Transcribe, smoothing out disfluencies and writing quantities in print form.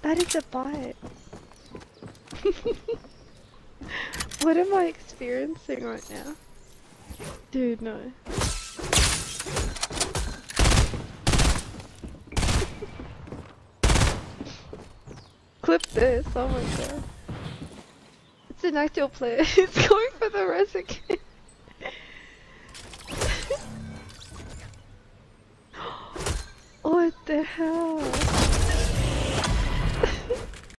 That is a bot. What am I experiencing right now? Dude, no. Clip this, oh my god. It's an actual player. It's going for the res again. What the hell?